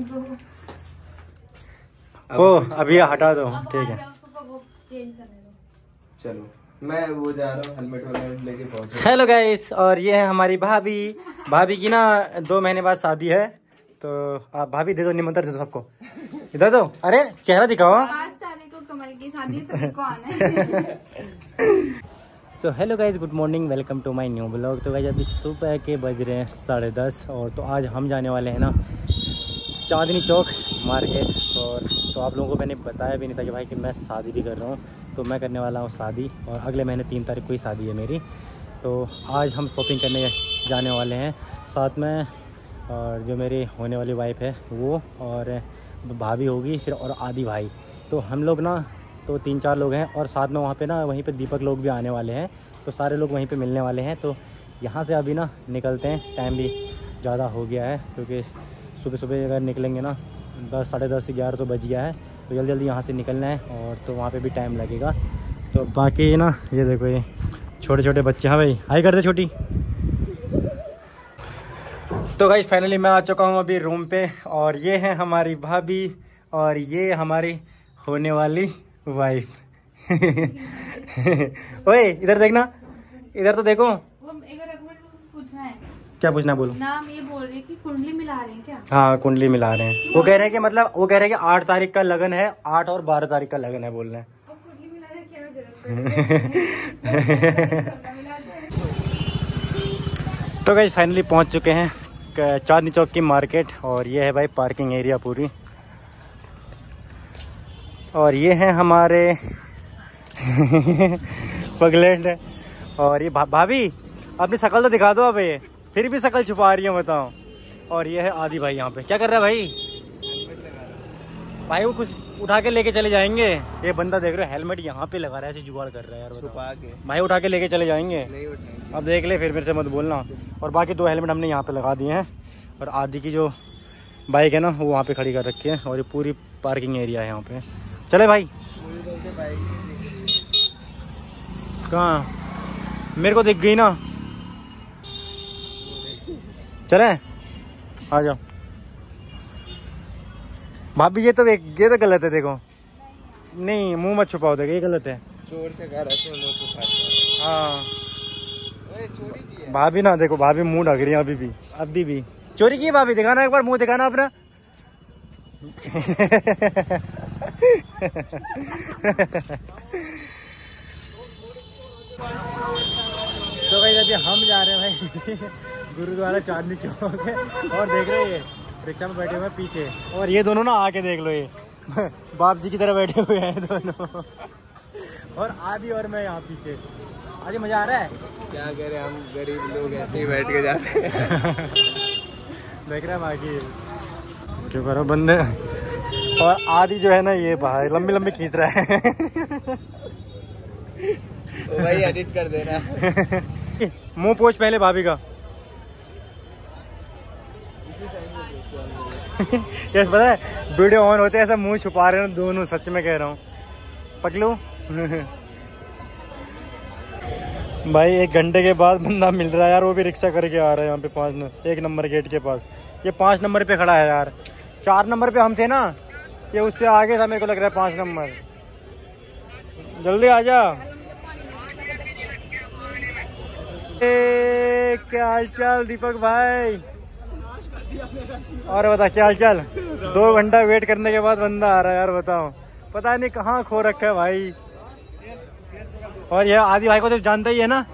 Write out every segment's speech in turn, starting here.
ओ अभी हटा दो, ठीक है। चलो मैं वो जा रहा हूँ, हेलमेट वाला लेके पहुंचा। हेलो गाइस, और ये है हमारी भाभी। भाभी की ना 2 महीने बाद शादी है, तो आप भाभी दे दो, निमंत्रण दे दो सबको, इधर दो। अरे चेहरा दिखाओ। 5 तारीख को कमल की शादी, सभी को आना है। तो hello guys, good morning, welcome to my new blog. तो गाइस अभी सुबह के बज रहे हैं 10:30 और तो आज हम जाने वाले हैं ना चांदनी चौक मार्केट। और तो आप लोगों को मैंने बताया भी नहीं था कि भाई कि मैं शादी भी कर रहा हूँ। तो मैं करने वाला हूँ शादी, और अगले महीने 3 तारीख को ही शादी है मेरी। तो आज हम शॉपिंग करने जाने वाले हैं साथ में, और जो मेरी होने वाली वाइफ है वो, और भाभी होगी फिर, और आदि भाई। तो हम लोग ना तो 3-4 लोग हैं, और साथ में वहाँ पे ना वहीं पे दीपक लोग भी आने वाले हैं। तो सारे लोग वहीं पे मिलने वाले हैं। तो यहाँ से अभी ना निकलते हैं, टाइम भी ज़्यादा हो गया है, क्योंकि सुबह सुबह अगर निकलेंगे ना 10, साढ़े 10, 11 तो बज गया है। तो जल्दी जल्दी यहाँ से निकलना है, और तो वहाँ पे भी टाइम लगेगा। तो बाकी ना ये देखो, ये छोटे छोटे बच्चे। हाँ भाई, हाई कर दे छोटी। तो गाइस फाइनली मैं आ चुका हूँ अभी रूम पे, और ये है हमारी भाभी, और ये हमारी होने वाली वाइफ। ओए इधर देखना, इधर तो देखो। पूछना है, क्या पूछना है बोलो। नाम ये बोल रहे कि कुंडली मिला रहे हैं क्या? हाँ कुंडली मिला रहे हैं। वो कह रहे हैं कि मतलब वो कह रहे हैं कि 8 तारीख का लगन है, 8 और 12 तारीख का लगन है बोल रहे हैं। अब कुंडली मिला रहे क्या जरूरत है? तो गाइस फाइनली पहुंच चुके हैं चांदनी चौक की मार्केट, और ये है भाई पार्किंग एरिया पूरी। और ये है हमारे पगलेट, और ये भाभी अपनी शक्ल तो दिखा दो। अब ये फिर भी शक्ल छुपा रही है, बताओ। और ये है आदि भाई, यहाँ पे क्या कर रहा है भाई? भाई वो कुछ उठा के लेके चले जाएंगे। ये बंदा देख रहे हो हेलमेट यहाँ पे लगा रहा है, ऐसे जुगाड़ कर रहा है यार, छुपा के। भाई उठा के लेके चले जाएंगे। नहीं उठाएंगे। अब देख ले, फिर मेरे से मत बोलना। और बाकी 2 हेलमेट हमने यहाँ पे लगा दिए हैं, और आदि की जो बाइक है ना वो वहाँ पे खड़ी कर रखी है, और ये पूरी पार्किंग एरिया है यहाँ पे। चले भाई। कहाँ? मेरे को दिख गई ना। चले आ जाओ। भाभी ये तो गलत है, देखो। नहीं मुंह मत छुपाओ, देखो ये गलत है। चोर से घर ऐसे हाँ भाभी ना देखो, भाभी मुंह ढक रही है अभी भी। चोरी की भाभी? दिखाना एक बार, मुंह दिखाना अपना। तो भाई अभी हम जा रहे हैं भाई गुरुद्वारा चांदनी चौक है, और देख रहे हैं रिक्शा में बैठे हुए हैं पीछे, और ये दोनों ना आके देख लो, ये बाप जी की तरह बैठे हुए हैं दोनों। और आदि और मैं यहाँ पीछे। आदि मजा आ रहा है? क्या करें, हम गरीब लोग ऐसे ही बैठ के जाते हैं। देख रहे हैं बाकी क्यों करो बंदे। और आदि जो है ना ये भाई लंबी लंबी खींच रहा है। वही एडिट कर देना। मुंह पोछ पहले भाभी का। ये पता है वीडियो ऑन होते ऐसा मुंह छुपा रहे हैं दोनों, सच में कह रहा हूँ पगलू। भाई 1 घंटे के बाद बंदा मिल रहा है यार, वो भी रिक्शा करके आ रहा है यहाँ पे 1 नंबर गेट के पास। ये 5 नंबर पे खड़ा है यार, 4 नंबर पे हम थे ना, ये उससे आगे था मेरे को लग रहा है 5 नंबर। जल्दी आ जा। क्या हाल चाल दीपक भाई? और बता क्या हाल चाल? 2 घंटा वेट करने के बाद बंदा आ रहा है यार, बताओ पता नहीं कहाँ खो रखा है भाई। और यह आदि भाई को तो जानता ही है ना।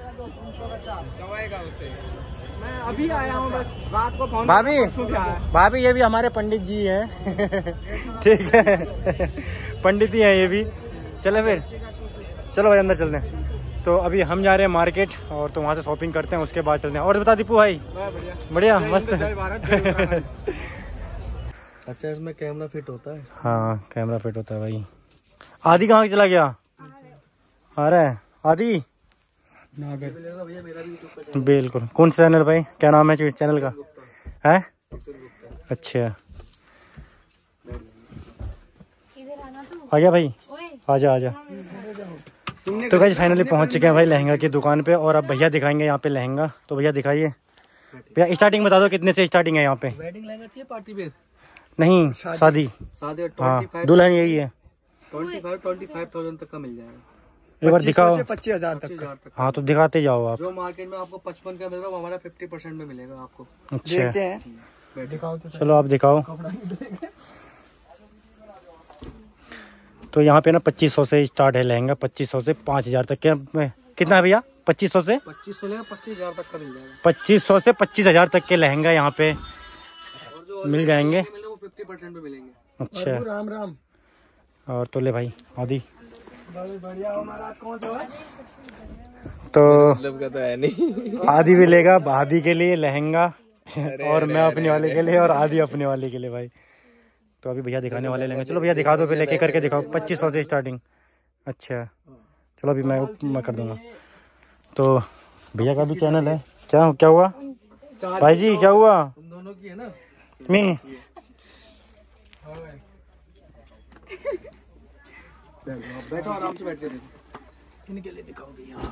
मैं अभी आया हूँ, बस रात को फोन। भाभी ये भी हमारे पंडित जी हैं। ठीक है पंडित ही हैं ये भी। चले फिर, चलो भाई अंदर चलते हैं। तो अभी हम जा रहे हैं मार्केट, और तो वहाँ से शॉपिंग करते हैं, उसके बाद चलते हैं। और बता दीपू भाई? बढ़िया मस्त। अच्छा इसमें कैमरा फिट होता है? हाँ कैमरा फिट होता है भाई। आदि कहाँ चला गया? आ रहा है आदि? बिल्कुल। कौन सा चैनल भाई? क्या नाम है चैनल का? है अच्छा आ गया भाई, आजा। तो गाइस फाइनली पहुंच चुके हैं भाई लहंगा की दुकान पे, और अब भैया दिखाएंगे यहाँ पे लहंगा। तो भैया दिखाइए। भैया स्टार्टिंग बता दो कितने से स्टार्टिंग है यहाँ पे? वेडिंग लहंगा चाहिए, पार्टी वेयर? नहीं शादी। हाँ दुल्हन यही है। 25,000 तक का मिल जाएगा। एक बार दिखाओ। 25,000 तक। हाँ तो दिखाते जाओ आप। जो मार्केट में आपको 55 का मिल रहा है वो हमारा 50% में मिलेगा आपको। अच्छा देखते हैं। दिखाओ तो चलो आप दिखाओ। तो यहाँ पे ना 2500 से स्टार्ट है लहंगा, 2500 से 5000 तक के। कितना है भैया? 2500 से 25,000 तक का मिल जाएगा। 2500 से 25,000 तक के लहंगा यहाँ पे और जो मिल जाएंगे। वो 50% पे मिलेंगे। अच्छा राम राम। और तो ले भाई आदि बढ़िया हो महाराज। कौन सा है? तो मतलब का तो है नहीं। आदि भी लेगा भाभी के लिए लहंगा और मैं अपने वाले के लिए और आदि अपने वाले के लिए भाई। तो अभी भैया दिखाने वाले लेंगे। चलो भैया दिखा दो, पहले लेके करके दिखाओ। 2500 से स्टार्टिंग। अच्छा चलो अभी मैं कर दूंगा। तो भैया का भी चैनल है। क्या हुआ भाई जी? क्या हुआ? तुम दोनों की है ना? मैं बैठो आराम से बैठ के देखो। इनके लिए दिखाओ भैया।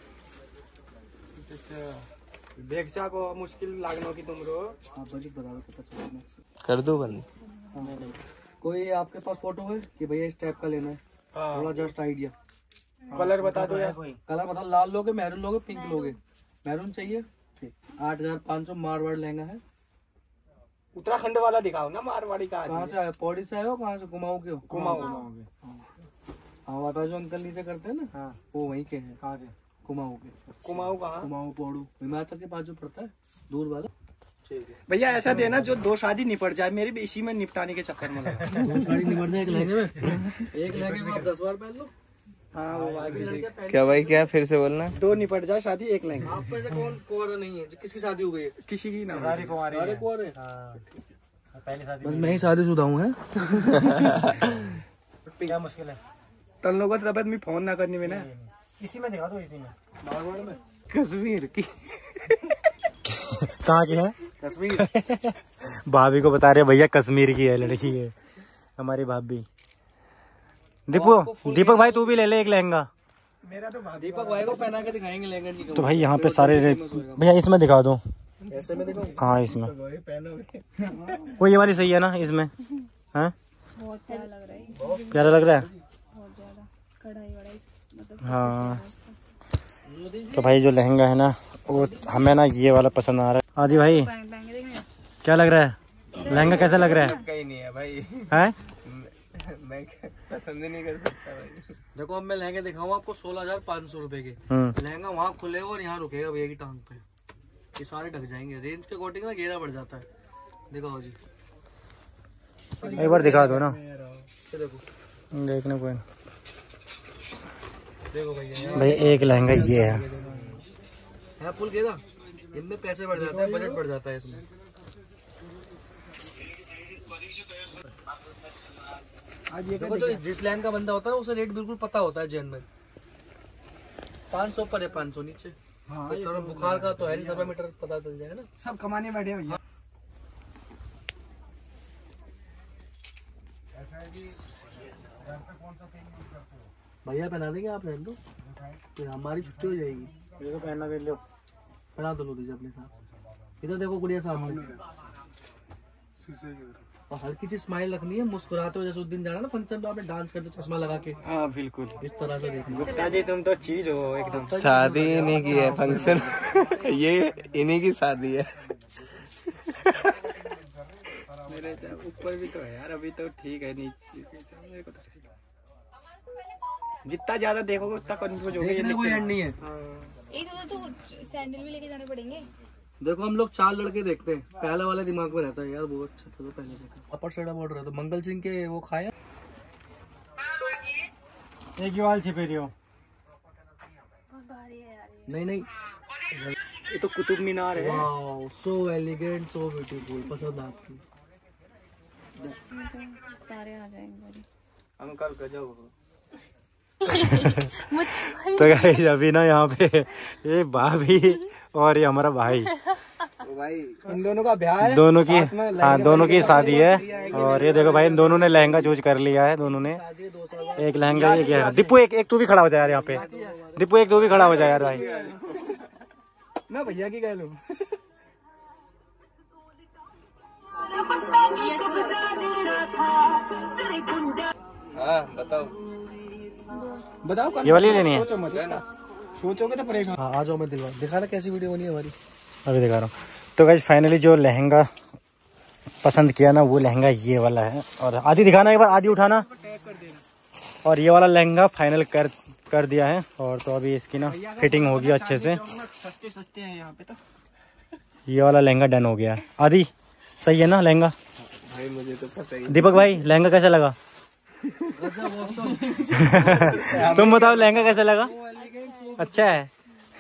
देखा को मुश्किल लागनो की तुम रो। बजट बता दो कर दो बंद। कोई आपके पास फोटो है कि भैया इस टाइप का लेना है? थोड़ा जस्ट आइडिया। कलर बता दो यार। कलर बता। लाल लोगे, मैरून लोगे, पिंक लोगे? मैरून चाहिए। ठीक। 8,500 मारवाड़ लहंगा है। उत्तराखंड वाला दिखाओ ना। मारवाड़ी कहाँ से आए? पौड़ी से आए हो? कहाँ से? कुमाऊं के हो? कुमाऊं। हाँ वापस जो अंकल नीचे करते हैं ना। हाँ वो वहीं के हैं। कहाँ के? कुमाऊं के। कुमाऊं कहाँ? कुमाऊं पौड़ू हिमाचल के पास जो पड़ता है, दूर वाला। भैया ऐसा देना जो 2 शादी निपट जाए। मेरी भी इसी में निपटाने के चक्कर में लगा। 2 शादी निपट जाए एक लहंगे में। एक लहंगे में आप 10 बार पहन लो। हाँ वो आगे क्या भाई? क्या फिर से बोलना? 2 निपट जाए शादी एक लहंगे। आप में से कौन कुंवारा नहीं है? किसकी शादी हो गई है? किसी की ना। सारे कुंवारे। पहली शादी बस मैं ही शादीशुदा हूँ। है क्या मुश्किल है? तन लोगों तबियत में फोन ना करनी में ना। इसी में दिखा दो। इसी में मारवाड़ में कश्मीर की। कहाँ की है? कश्मीर। भाभी को बता रहे भैया कश्मीर की है लड़की है हमारी भाभी। दीपक भाई तू भी ले ले एक लहंगा। मेरा तो दीपक भाई को पहना के दिखाएंगे लहंगा की। तो भाई यहाँ पे सारे भैया इसमें दिखा दो। ऐसे में देखो। हाँ इसमें वो ये वाली सही है ना? इसमें है बहुत प्यारा लग रहा है। प्यारा लग रहा है। बहुत ज्यादा कढ़ाई वढ़ाई मतलब। हाँ तो भाई जो लहंगा है ना वो हमें ना ये वाला पसंद आ रहा है। आदि भाई क्या लग रहा है? लहंगा कैसा लग रहा है? कहीं नहीं है भाई। है मैं पसंद ही नहीं कर सकता भाई। देखो अब मैं लहंगे दिखाऊंगा आपको 16,500 रुपए के। लहंगा वहाँ खुलेगा और यहाँ रुकेगा भैया की टांग पे। ये सारे ढक जाएंगे। रेंज के अकॉर्डिंग ना घेरा बढ़ जाता है। दिखाओ जी एक बार दिखा दो ना। देखो देखने को देखो भैया। भाई एक लहंगा ये है फुल घेरा। इनमें पैसे बढ़ जाते हैं, बजट बढ़ जाता है इसमें। देखो जो जिस लाइन का बंदा होता है उसे रेट बिल्कुल पता होता है। जैन में 500 पर है, 500 नीचे। हाँ थोड़ा बुखार का तो है नहीं, थर्मामीटर पता चल जाए ना। सब कमाने बैठे भैया। भैया पहना देंगे, आप पहन दो तो हमारी छुट्टी हो जाएगी। मेरे को पहनना दे लो। पहना दो दीजिए अपने साथ। इधर देखो गुड़िया सामने। और हल्की सी स्माइल रखनी है, मुस्कुराते हो जैसे उस दिन जाना ना फंक्शन में आपने डांस करते चश्मा लगा के। हाँ बिल्कुल इस तरह से देखना। गुप्ता जी तुम तो चीज हो एकदम। शादी इन्हीं की है फंक्शन। ये इन्हीं की शादी है। मेरे ऊपर भी तो है यार, अभी तो ठीक है। नीचे जितना ज्यादा देखोगे उतना कंफ्यूज होगा। ये कोई एंड नहीं है। एक तो सैंडल भी लेके जाने पड़ेंगे। देखो हम लोग 4 लड़के देखते हैं, पहला वाला दिमाग में रहता है यार वो अच्छा था तो पहले देखा। अपर साइड बॉर्डर है तो मंगल सिंह के वो खाया। एक ही वाल छिपे रही हो। नहीं नहीं ये तो कुतुब मीनार है। So elegant, so beautiful. पसंद आपकी? सारे आ जाएंगे। अंकल गजब। तो गाइस अभी ना यहाँ पे ये भाभी और ये हमारा भाई इन दोनों का ब्याह है। दोनों की हाँ दोनों की शादी है। और ये देखो भाई इन दोनों ने लहंगा चूज कर लिया है। दोनों ने एक लहंगा एक है। दीपू एक तू भी खड़ा हो जाए यार यहाँ पे। दीपू एक तू भी खड़ा हो जाए यार भाई। ना भैया की कह लो। हाँ बताओ बताओ ये वाली लेनी है। सोचो मत लेना, सोचोगे तो परेशान। हाँ आ जाओ, मैं दिलवा दिखाना कैसी वीडियो बनी है हमारी, अभी दिखा रहा हूँ। तो गाइस फाइनली जो लहंगा पसंद किया ना वो लहंगा ये वाला है। और आधी दिखाना एक बार, आधी उठाना। और ये वाला लहंगा फाइनल कर दिया है। और तो अभी इसकी ना फिटिंग होगी अच्छे से। सस्ते सस्ते हैं यहाँ पे तो। ये वाला लहंगा डन हो गया है। आदि सही है ना लहंगा? भाई मुझे तो पता ही। दीपक भाई लहंगा कैसा लगा? तुम बताओ लहंगा कैसा लगा? अच्छा है।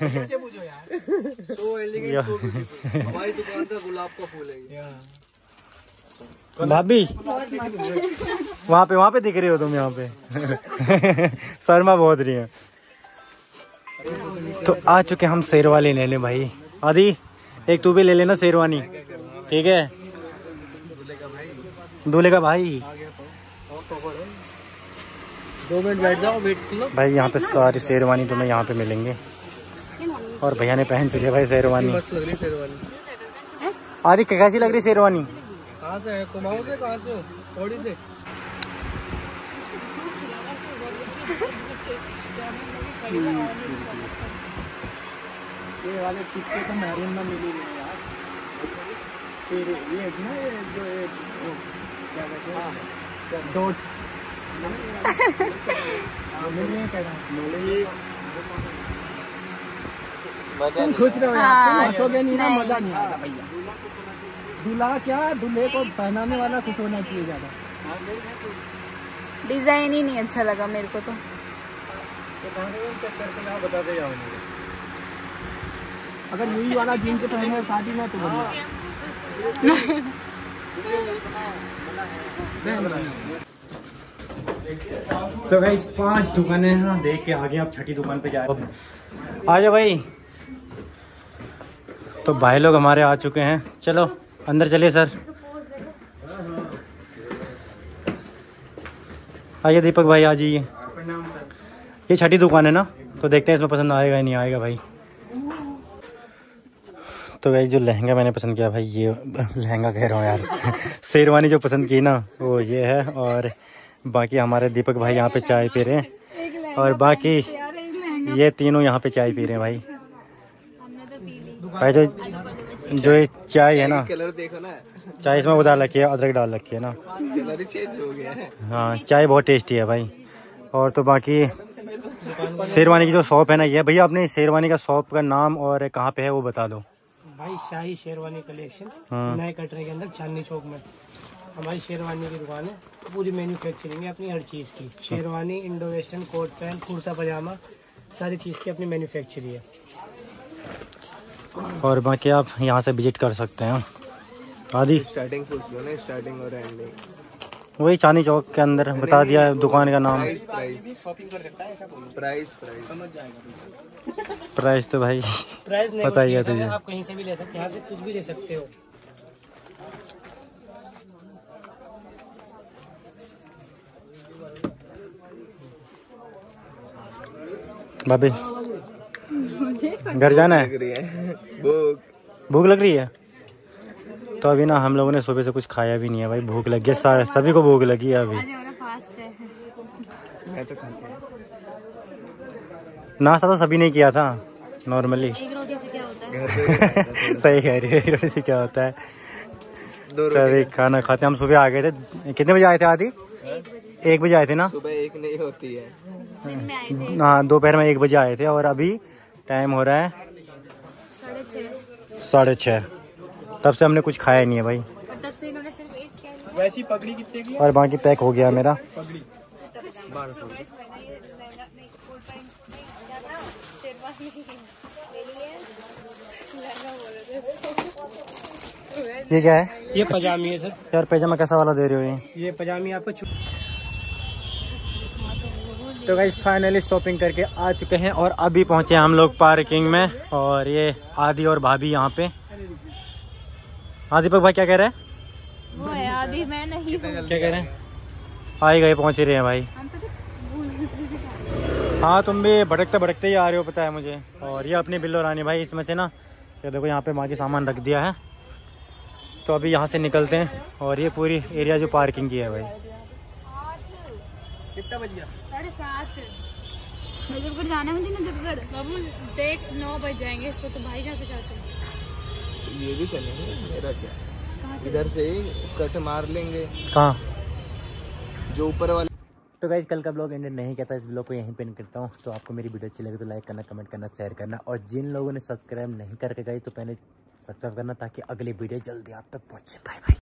हमारी दुकान का गुलाब का फूल है। भाभी वहाँ पे दिख रही हो तुम, यहाँ पे शर्मा बहुत रही है। तो आ चुके हम शेरवानी लेने भाई। आदि एक तू भी ले लेना शेरवानी, ठीक है? दूल्हे का भाई 2 मिनट बैठ जाओ, वेट कर लो भाई। यहाँ पे सारी शेरवानी तुम्हें यहाँ पे मिलेंगे। और भैया ने पहन चुकी है भाई शेरवानी। मस्त लग रही शेरवानी। आदि कैसी लग रही शेरवानी? कहाँ से है? कुमाऊं से? कहाँ से हो? थोड़ी से। ये वाले टिक्के तो मैरून में मिली नहीं यार। फिर ये ना, ये जो क्या कहते हैं, डॉट मिल रही है क्या? तुम खुश रहो यार, तुम हंसोगे नहीं ना, मजा नहीं आएगा भैया। दूल्हा क्या, दूल्हे को पहनाने वाला खुश होना चाहिए ज्यादा। डिजाइन ही नहीं अच्छा लगा मेरे को तो। बता दे जाओ। अगर यही वाला जीन्स पहने शादी में तो बढ़िया। तो गाइस 5 दुकानें हैं देख के आगे, आप छठी दुकान पे जाए। आ जाओ भाई। तो भाई लोग हमारे आ चुके हैं, चलो अंदर चलिए सर। आइए दीपक भाई आ जाइए। ये छठी दुकान है ना, तो देखते हैं इसमें पसंद आएगा या नहीं आएगा भाई। तो भाई जो लहंगा मैंने पसंद किया भाई, ये लहंगा कह रहा हूँ यार शेरवानी जो पसंद की ना वो ये है। और बाकी हमारे दीपक भाई यहाँ पे चाय पी रहे हैं। और बाकी ये तीनों यहाँ पे चाय पी रहे हैं भाई। भाई जो ये चाय है ना, कलर देखो ना, चाय इसमें वो डाल रखी है, अदरक डाल रखी है ना। कलर चेंज हो गया है। हाँ चाय बहुत टेस्टी है भाई। और तो बाकी शेरवानी की जो शॉप है ना, ये भैया अपने शेरवानी का शॉप का नाम और कहाँ पे है वो बता दो भाई। शाही शेरवानी कलेक्शन, नए कटरे के अंदर चांदनी चौक में हमारी शेरवानी की दुकान है। पूरी मैन्युफैक्चरिंग है अपनी हर चीज़ की। Sherwani, Indo western, coat pant, kurta pajama, सारी चीज़ की अपनी मैन्युफैक्चरिंग है। और बाकी आप यहाँ से विजिट कर सकते हैं। आदि स्टार्टिंग पूछ लो ना, स्टार्टिंग और एंडिंग वही चांदनी चौक के अंदर बता दिया दुकान का नाम। प्राइस तो भाई प्राइस पता ही है तुझे। आप कहीं से भी ले सकते हैं, यहाँ से कुछ भी ले सकते हो। भाभी घर जाना है? भूख लग रही है। तो अभी ना हम लोगों ने सुबह से कुछ खाया भी नहीं है भाई, भूख लगी है, सभी को भूख लगी है अभी। मैं तो खाता हूं। नाश्ता तो सभी ने किया था नॉर्मली। एक रोटी से क्या होता है? सही कह रही है, एक रोटी से क्या होता है। सभी खाना खाते हम सुबह आ गए थे। कितने बजे आए थे? आदि 1 बजे आए थे ना? सुबह 1 नहीं होती है। हाँ दोपहर में 1 बजे आए थे। और अभी टाइम हो रहा है 6:30। तब से हमने कुछ खाया नहीं है भाई। तब से इन्होंने सिर्फ एक क्या वैसी पगड़ी कितने की? और बाकी पैक हो गया मेरा। पगड़ी ये क्या है? ये पजामी है सर। यार पैजामा कैसा वाला दे रहे हो ये पजामी आपको तो गाइस फाइनली शॉपिंग करके आ चुके हैं और अभी पहुंचे हम लोग पार्किंग में। और ये आदि और भाभी यहाँ पे। हाँ दीपक भाई क्या कह रहे हैं? वो है आदि, मैं नहीं। क्या कह रहे हैं? आए गए पहुंच ही रहे हैं भाई। हाँ तुम भी भटकते भटकते ही आ रहे हो पता है मुझे। और ये अपनी बिल्लो रानी भाई, इसमें से ना ये देखो यहाँ पे माँ की सामान रख दिया है। तो अभी यहाँ से निकलते हैं। और ये पूरी एरिया जो पार्किंग की है भाई, कितना बज गया? 7:30। नजफगढ़ जाना है मुझे, नजफगढ़ बाबू देख 9 बज जाएंगे इसको, तो भाई जहाँ से जाते हैं ये भी चलेंगे, मेरा क्या, इधर से ही कट मार लेंगे। कहाँ? जो ऊपर वाले। तो गाइस कल का ब्लॉग एंड नहीं कहता, इस ब्लॉग को यहीं पे एंड करता हूँ। तो आपको मेरी वीडियो अच्छी लगे तो लाइक करना, कमेंट करना, शेयर करना, और जिन लोगों ने सब्सक्राइब नहीं करके गए तो पहले सब्सक्राइब करना, ताकि अगली वीडियो जल्दी आप तक पहुँचे। Bye bye.